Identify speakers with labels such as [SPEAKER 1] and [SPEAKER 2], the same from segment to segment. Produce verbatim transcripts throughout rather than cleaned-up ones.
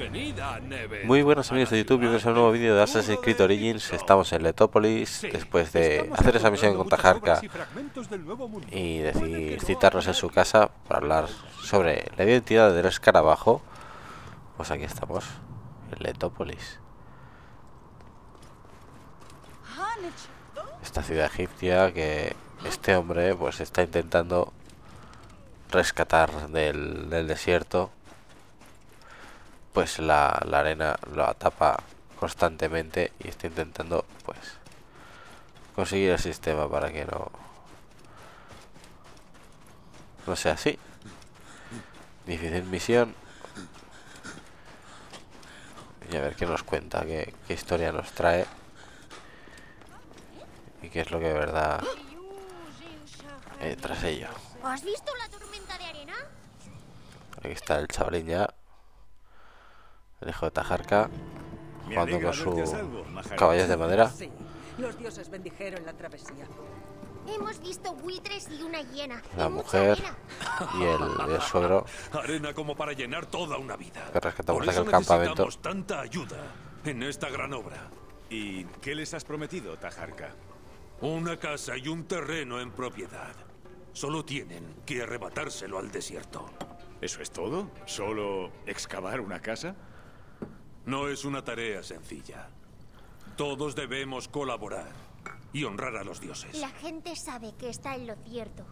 [SPEAKER 1] Bienvenida, Neve.
[SPEAKER 2] Muy buenos amigos de YouTube, bienvenidos a un nuevo vídeo de Assassin's Creed Origins. Estamos en Letópolis después de hacer esa misión con Taharka y decidir citarnos en su casa para hablar sobre la identidad del escarabajo. Pues aquí estamos, en Letópolis, esta ciudad egipcia que este hombre pues está intentando rescatar del, del desierto. Pues la, la arena lo tapa constantemente y está intentando pues conseguir el sistema para que no no sea así. Difícil misión. Y a ver qué nos cuenta, qué, qué historia nos trae y qué es lo que de verdad hay tras ello.
[SPEAKER 3] ¿Has visto la tormenta de arena?
[SPEAKER 2] Aquí está el chavalín ya, el hijo de Taharka, jugando con sus caballos de madera.
[SPEAKER 4] Sí, los dioses bendijeron la travesía.
[SPEAKER 3] Hemos visto buitres y una hiena.
[SPEAKER 2] La
[SPEAKER 3] y mucha
[SPEAKER 2] mujer
[SPEAKER 3] arena.
[SPEAKER 2] y el, el suegro
[SPEAKER 1] Arena como para llenar toda una vida.
[SPEAKER 2] que rescatamos
[SPEAKER 1] Por
[SPEAKER 2] aquel
[SPEAKER 1] eso
[SPEAKER 2] campamento.
[SPEAKER 1] necesitamos tanta ayuda en esta gran obra.
[SPEAKER 5] ¿Y qué les has prometido, Taharka?
[SPEAKER 1] Una casa y un terreno en propiedad. Solo tienen que arrebatárselo al desierto.
[SPEAKER 5] ¿Eso es todo? ¿Solo excavar una casa?
[SPEAKER 1] No es una tarea sencilla. Todos debemos colaborar y honrar a los dioses.
[SPEAKER 3] La gente sabe que está en lo cierto.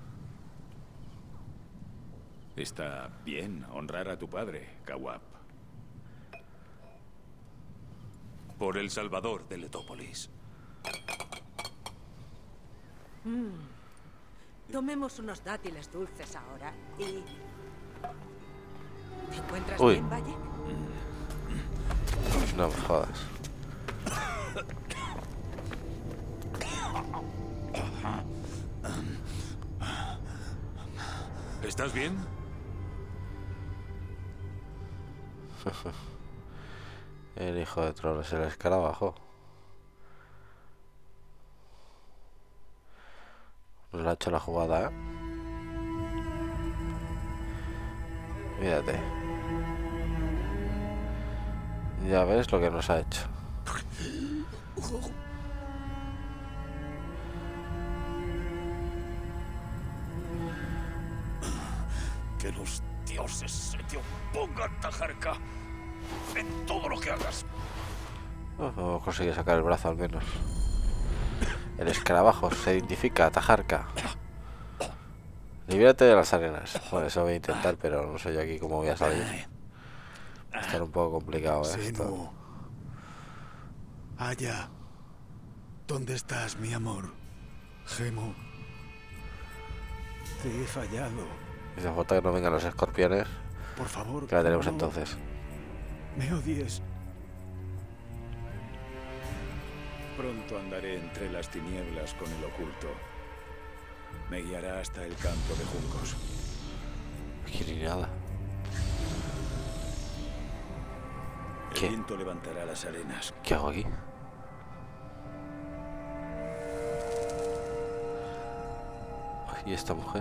[SPEAKER 5] Está bien honrar a tu padre, Kawab.
[SPEAKER 1] Por el Salvador de Letópolis.
[SPEAKER 4] Tomemos unos dátiles dulces ahora y... ¿Te encuentras
[SPEAKER 2] Uy.
[SPEAKER 4] bien, Valle?
[SPEAKER 2] No me jodas.
[SPEAKER 1] ¿Estás bien?
[SPEAKER 2] El hijo de troll es el escarabajo. Nos la ha hecho la jugada, ¿eh? Mírate. Ya ves lo que nos ha hecho.
[SPEAKER 1] Que los dioses se te opongan, Taharka, en todo lo que hagas.
[SPEAKER 2] Oh, oh, consigue sacar el brazo al menos. El escarabajo se identifica a Taharka. Libérate de las arenas. Bueno, eso voy a intentar, pero no sé yo aquí cómo voy a salir. Va a estar un poco complicado, ¿eh? Esto.
[SPEAKER 6] Senu. Aya. ¿Dónde estás, mi amor? Gemo. Te he fallado.
[SPEAKER 2] Dice falta que no vengan los escorpiones.
[SPEAKER 6] Por favor.
[SPEAKER 2] Que la tenemos
[SPEAKER 6] no
[SPEAKER 2] entonces.
[SPEAKER 6] Me odies.
[SPEAKER 5] Pronto andaré entre las tinieblas con el oculto. Me guiará hasta el campo de juncos.
[SPEAKER 2] Aquí ni nada.
[SPEAKER 5] El
[SPEAKER 2] ¿Qué?
[SPEAKER 5] viento levantará las arenas.
[SPEAKER 2] ¿Qué hago aquí? ¿Y esta mujer?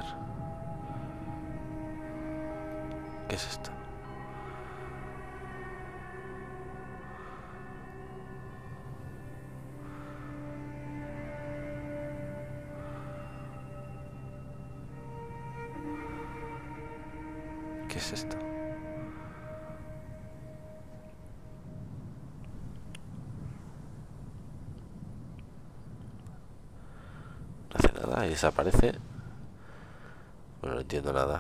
[SPEAKER 2] ¿Qué es esto? ¿Qué es esto? No hace nada y desaparece. Bueno, no entiendo nada.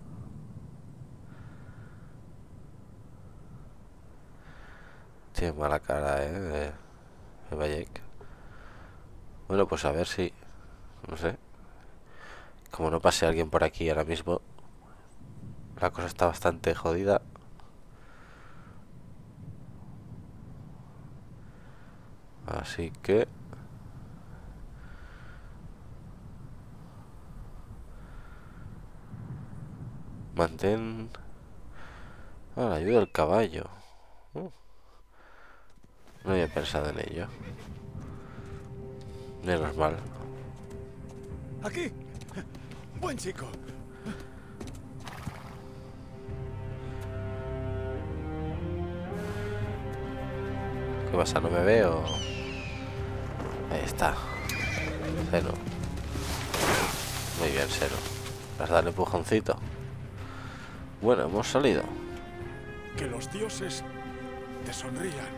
[SPEAKER 2] Tiene mala cara, eh, de, de Bayek. Bueno, pues a ver si... No sé. Como no pase alguien por aquí ahora mismo, la cosa está bastante jodida. Así que... Mantén... Ah, la ayuda del caballo. Uh. No había pensado en ello. Menos mal.
[SPEAKER 6] Aquí. Buen chico.
[SPEAKER 2] pasa? ¿No me veo? Ahí está. Cero. Muy bien, Cero. Vas a darle empujoncito. Bueno, hemos salido.
[SPEAKER 6] Que los dioses te sonrían.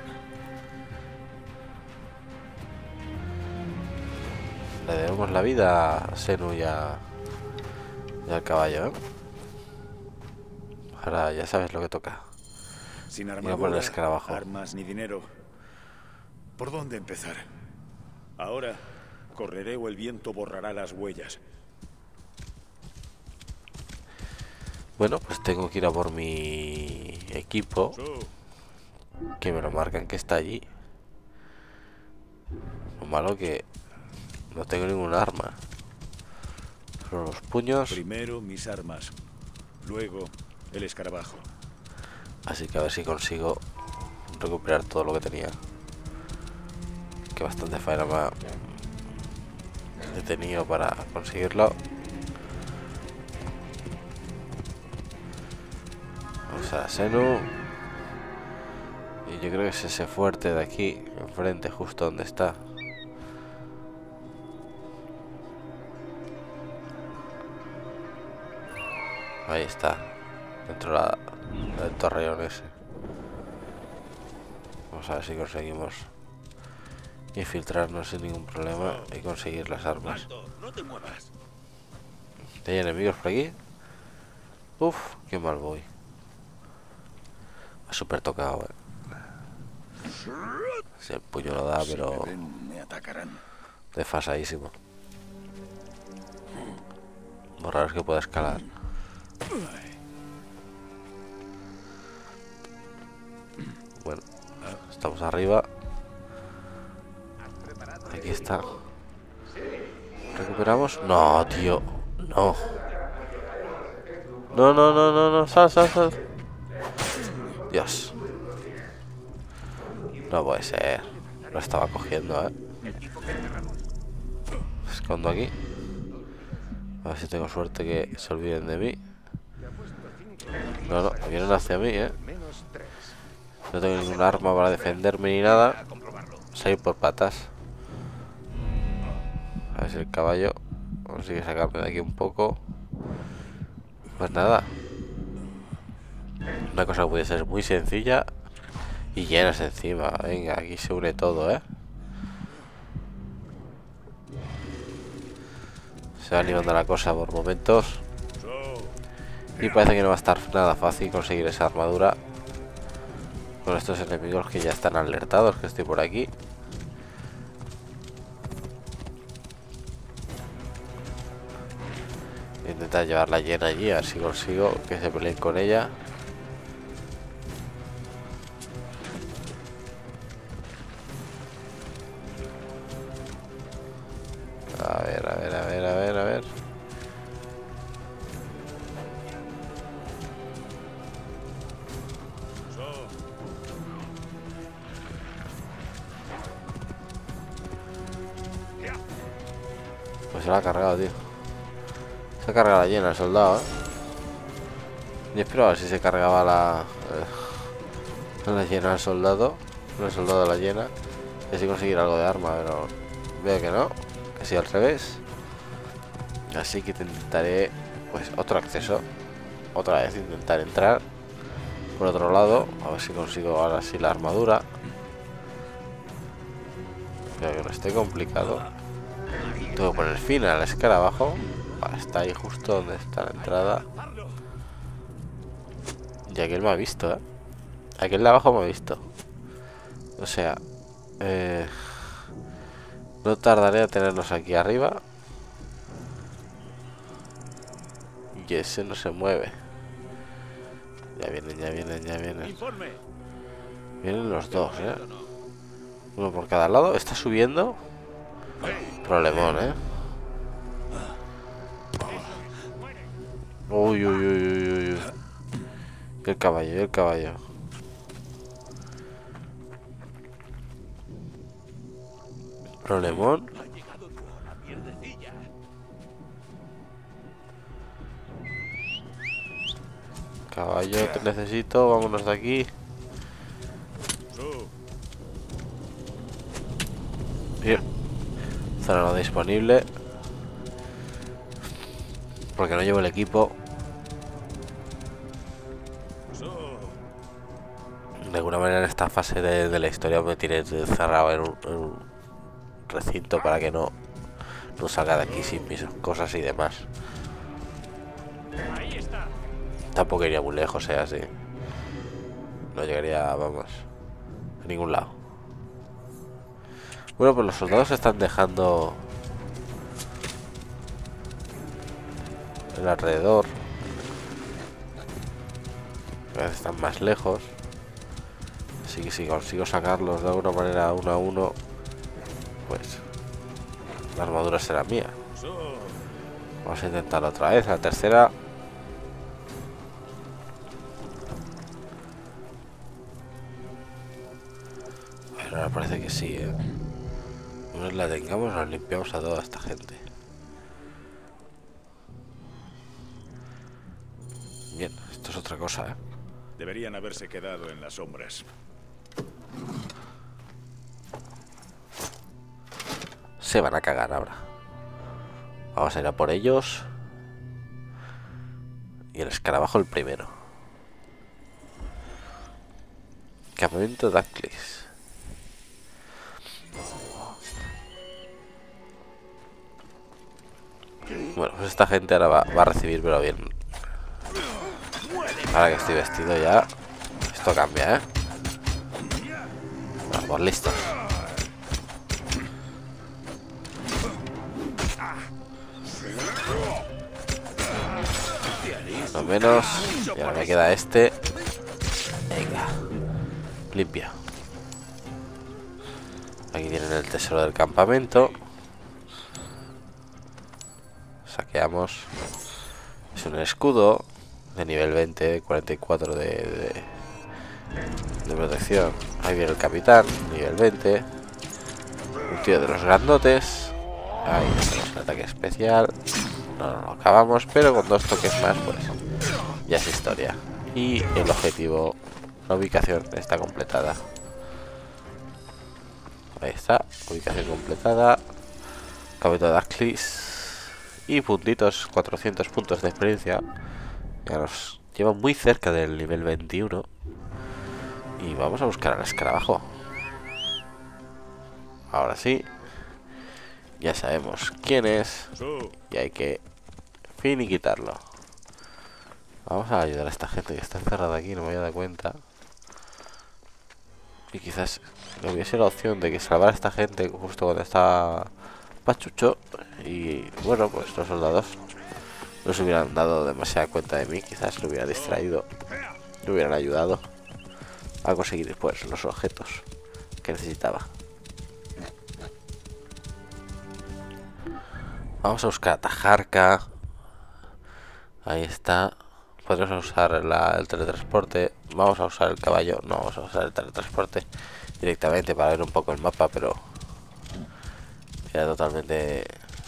[SPEAKER 2] Le debemos la vida a Senu y, a, y al caballo, ¿eh? Ahora ya sabes lo que toca.
[SPEAKER 5] Sin
[SPEAKER 2] por el
[SPEAKER 5] armadura,
[SPEAKER 2] escarabajo.
[SPEAKER 5] armas ni dinero.
[SPEAKER 6] ¿Por dónde empezar?
[SPEAKER 5] Ahora correré o el viento borrará las huellas.
[SPEAKER 2] Bueno, pues tengo que ir a por mi equipo, que me lo marcan que está allí. Lo malo que no tengo ningún arma. Solo los puños.
[SPEAKER 5] Primero mis armas, luego el escarabajo.
[SPEAKER 2] Así que a ver si consigo recuperar todo lo que tenía. Que bastante faena me ha detenido para conseguirlo. Vamos a Senu. Y yo creo que es ese fuerte de aquí, enfrente, justo donde está. Ahí está. Dentro de la, del torreón ese. Vamos a ver si conseguimos infiltrarnos sin ningún problema y conseguir las armas.
[SPEAKER 1] No te muevas.
[SPEAKER 2] ¿Hay enemigos por aquí? Uf, qué mal voy. Ha súper tocado, eh. Si el puño lo da, pero
[SPEAKER 5] Si me ven, me atacarán.
[SPEAKER 2] desfasadísimo. Lo raro es que pueda escalar. Bueno, estamos arriba. Aquí está. ¿Recuperamos? No, tío. No. No, no, no, no, no. Sal, sal, sal. Dios. No puede ser. Lo estaba cogiendo, eh. Me escondo aquí. A ver si tengo suerte que se olviden de mí. No, no, vienen hacia mí, eh. No tengo ningún arma para defenderme ni nada. Salir por patas. A ver si el caballo consigue sacarme de aquí un poco. Pues nada. Una cosa que puede ser muy sencilla y llenas encima. Venga, aquí se une todo, ¿eh? Se va animando la cosa por momentos. Y parece que no va a estar nada fácil conseguir esa armadura con estos enemigos que ya están alertados que estoy por aquí. Intentar llevarla llena allí, a ver si consigo que se peleen con ella. A ver, a ver, a ver, a ver, a ver. Pues se la ha cargado, tío. Se ha cargado la llena el soldado, ¿eh? Yo esperaba si se cargaba la... Eh, la llena al soldado. El soldado de la llena. Y así conseguir algo de arma, pero... Veo que no. Que sí al revés. Así que intentaré... Pues otro acceso. Otra vez intentar entrar por otro lado. A ver si consigo ahora sí la armadura. Creo que no esté complicado. Tengo que poner fin al escarabajo. Está ahí justo donde está la entrada. Y aquel me ha visto, ¿eh? Aquel de abajo me ha visto. O sea, eh, no tardaré a tenernos aquí arriba. Y ese no se mueve. Ya vienen, ya vienen, ya vienen. Vienen los dos, ¿eh? Uno por cada lado. Está subiendo. Problemón, ¿eh? Uy, uy, uy, uy, uy. Y el caballo, y el caballo. Problemón. Caballo, te necesito. Vámonos de aquí. Zona no disponible. Porque no llevo el equipo. De alguna manera en esta fase de, de la historia me tienes cerrado en un, en un recinto para que no, no salga de aquí sin mis cosas y demás. Tampoco iría muy lejos, sea así. No llegaría, vamos, a ningún lado. Bueno, pues los soldados se están dejando el alrededor. Cada vez están más lejos. Así que si consigo sacarlos de alguna manera uno a uno, pues la armadura será mía. Vamos a intentarlo otra vez, la tercera. Bueno, ahora parece que sí, ¿eh? Una vez la tengamos, nos limpiamos a toda esta gente. Bien, esto es otra cosa, ¿eh?
[SPEAKER 5] Deberían haberse quedado en las sombras.
[SPEAKER 2] Se van a cagar ahora. Vamos a ir a por ellos. Y el escarabajo el primero. Campamento Daclis. Bueno, pues esta gente ahora va, va a recibir, pero bien. Ahora que estoy vestido ya, esto cambia, ¿eh? Vamos, listos. Lo menos. Y ahora me queda este. Venga. Limpia. Aquí tienen el tesoro del campamento. Saqueamos. Es un escudo de nivel veinte, cuarenta y cuatro de, de, de protección. Ahí viene el capitán, nivel veinte. Un tío de los grandotes. Ahí tenemos el ataque especial. No, no lo acabamos, pero con dos toques más, pues ya es historia. Y el objetivo, la ubicación está completada. Ahí está, ubicación completada. Campamento de Daclis. Y puntitos, cuatrocientos puntos de experiencia. Ya nos lleva muy cerca del nivel veintiuno. Y vamos a buscar al escarabajo. Ahora sí. Ya sabemos quién es. Y hay que finiquitarlo. Vamos a ayudar a esta gente que está encerrada aquí, no me había dado cuenta. Y quizás hubiese la opción de que salvar a esta gente justo cuando está pachucho. Y bueno, pues los soldados no se hubieran dado demasiada cuenta de mí. Quizás lo hubiera distraído, lo hubieran ayudado a conseguir pues los objetos que necesitaba. Vamos a buscar a Tajarka. Ahí está. Podemos usar la, el teletransporte. Vamos a usar el caballo. No vamos a usar el teletransporte directamente para ver un poco el mapa, pero era totalmente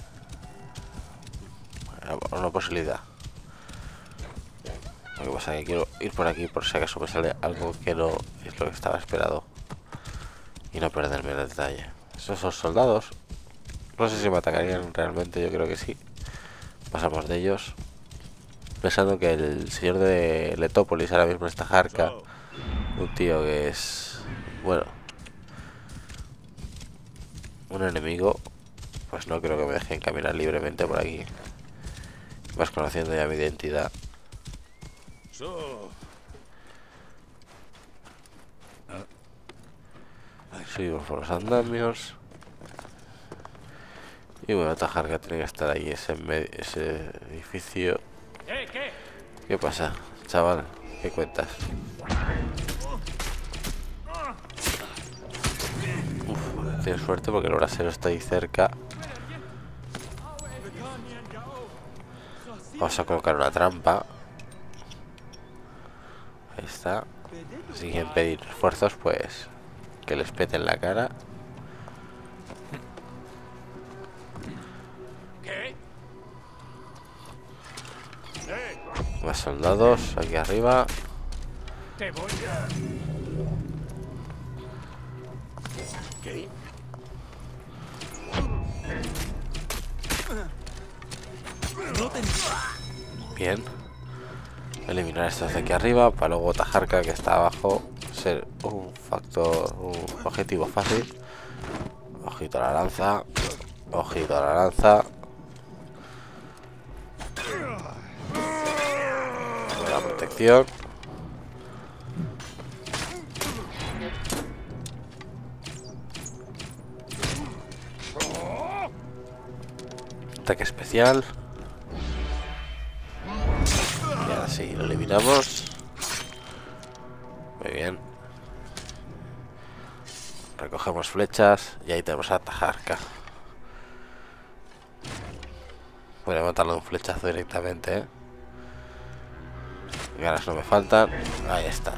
[SPEAKER 2] una posibilidad. Lo que pasa es que quiero ir por aquí por si acaso me sale algo que no es lo que estaba esperado y no perderme el detalle. Esos son soldados. No sé si me atacarían realmente, yo creo que sí. Pasamos de ellos. Pensando que el señor de Letópolis ahora mismo está Tajarka. Un tío que es... bueno, un enemigo. Pues no creo que me dejen caminar libremente por aquí. Vas conociendo ya mi identidad. Subimos por los andamios. Y bueno, Tajarka tiene que estar ahí, ese, ese edificio. ¿Qué pasa, chaval? ¿Qué cuentas? Uf, tienes suerte porque el brasero está ahí cerca. Vamos a colocar una trampa. Ahí está. Si quieren pedir refuerzos, pues que les peten la cara. Más soldados aquí arriba.
[SPEAKER 7] Te voy a... ¿Qué?
[SPEAKER 2] Bien. Eliminar estos de aquí arriba para luego Tajarka, que está abajo, ser un factor, un objetivo fácil. Ojito a la lanza. Ojito a la lanza. Buena protección. Ataque especial. Y ahora sí, lo eliminamos. Muy bien. Recogemos flechas y ahí tenemos a Tajarka. Voy a matarlo de un flechazo directamente, ¿eh? Ganas no me faltan. Ahí está.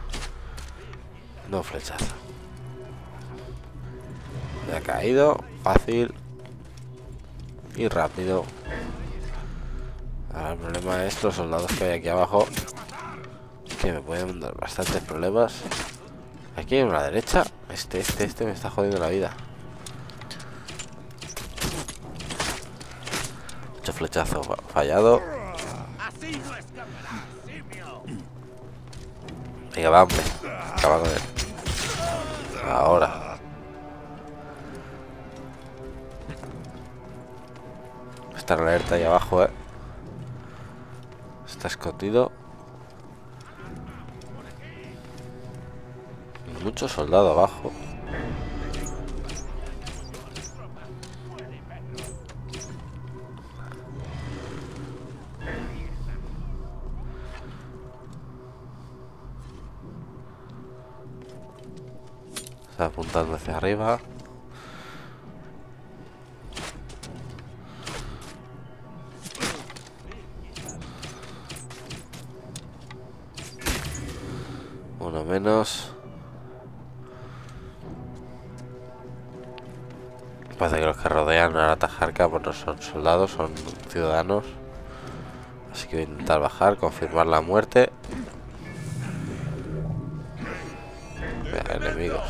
[SPEAKER 2] De un flechazo. Me ha caído. Fácil. Y rápido. Ahora el problema es los soldados que hay aquí abajo, que me pueden dar bastantes problemas. Aquí hay una derecha. Este, este, este me está jodiendo la vida. Mucho flechazo fallado. Venga, va, hombre. Acaba con él. Ahora. Está en alerta ahí abajo, eh. Está escondido. Mucho soldado abajo. Está apuntando hacia arriba. Uno menos. Parece que los que rodean a la Tajarka pues no son soldados, son ciudadanos. Así que voy a intentar bajar, confirmar la muerte. Mira, enemigos.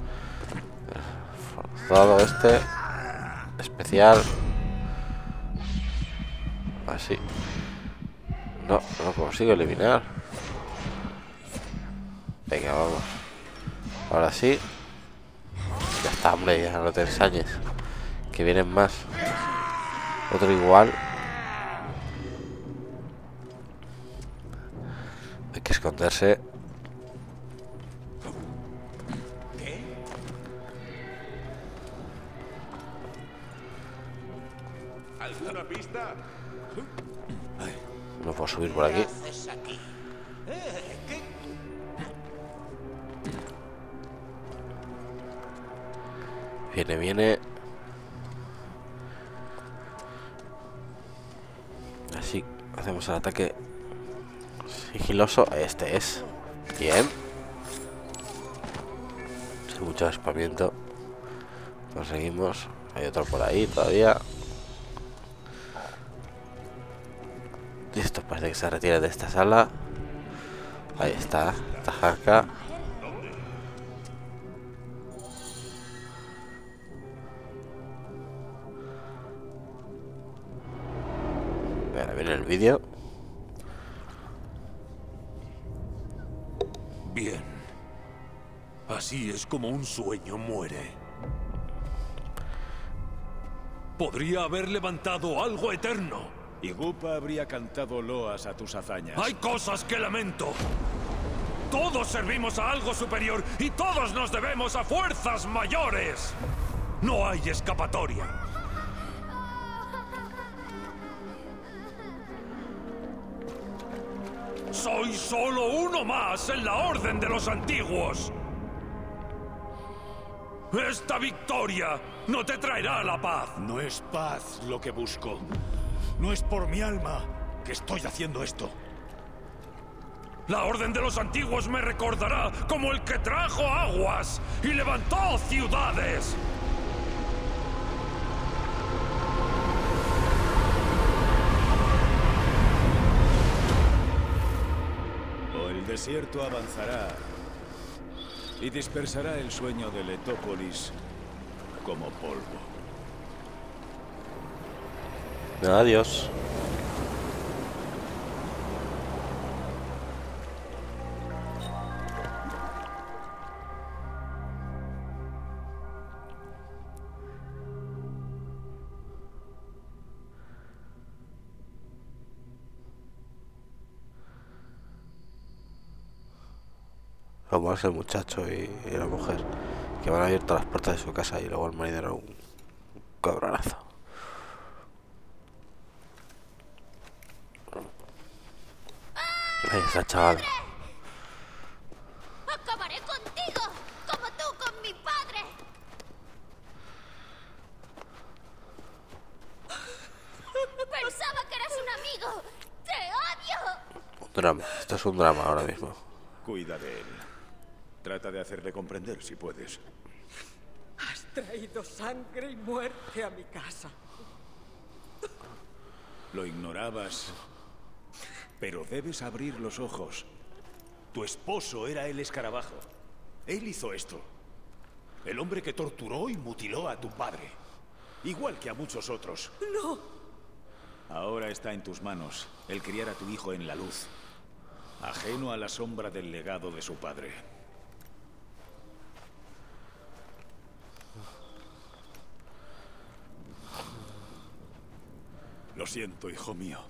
[SPEAKER 2] Forzado este. Especial. Así. No, no consigo eliminar. Venga, vamos. Ahora sí. Ya está, hombre, ya no te ensañes. Que vienen más. Otro igual. Hay que esconderse.
[SPEAKER 1] ¿Alguna pista?
[SPEAKER 2] No puedo subir por aquí. Viene, viene. Así hacemos el ataque sigiloso. Este es. Bien. Sin mucho espamiento. Conseguimos. Hay otro por ahí todavía. Y esto parece que se retira de esta sala. Ahí está. Tajarka. Ahora viene el vídeo.
[SPEAKER 1] Bien. Así es como un sueño muere. Podría haber levantado algo eterno.
[SPEAKER 5] Y Gupa habría cantado loas a tus hazañas.
[SPEAKER 1] Hay cosas que lamento. Todos servimos a algo superior y todos nos debemos a fuerzas mayores. No hay escapatoria. Soy solo uno más en la Orden de los Antiguos. Esta victoria no te traerá la paz.
[SPEAKER 6] No es paz lo que busco. No es por mi alma que estoy haciendo esto.
[SPEAKER 1] La Orden de los Antiguos me recordará como el que trajo aguas y levantó ciudades.
[SPEAKER 5] O el desierto avanzará y dispersará el sueño de Letópolis como polvo.
[SPEAKER 2] Adiós. Como es el muchacho y, y la mujer, que van a abierto las puertas de su casa y luego el marido era un, un cabronazo. Ahí está, chaval.
[SPEAKER 3] ¡Acabaré contigo! ¡Como tú con mi padre! Pensaba que eras un amigo. ¡Te odio!
[SPEAKER 2] Un drama. Esto es un drama ahora mismo.
[SPEAKER 5] Cuida de él. Trata de hacerle comprender si puedes.
[SPEAKER 4] Has traído sangre y muerte a mi casa.
[SPEAKER 5] Lo ignorabas. Pero debes abrir los ojos. Tu esposo era el escarabajo. Él hizo esto. El hombre que torturó y mutiló a tu padre. Igual que a muchos otros.
[SPEAKER 4] ¡No!
[SPEAKER 5] Ahora está en tus manos el criar a tu hijo en la luz. Ajeno a la sombra del legado de su padre. Lo siento, hijo mío.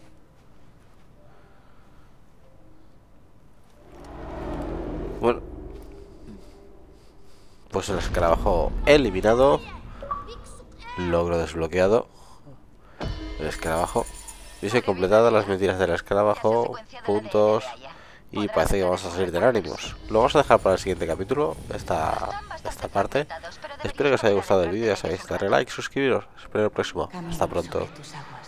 [SPEAKER 2] Bueno, pues el escarabajo eliminado. Logro desbloqueado. El escarabajo. Dice completadas las mentiras del escarabajo. Puntos. Y parece que vamos a salir del ánimos. Lo vamos a dejar para el siguiente capítulo. Esta, esta parte. Espero que os haya gustado el vídeo. Ya sabéis, darle like, suscribiros. Espero el próximo. Hasta pronto.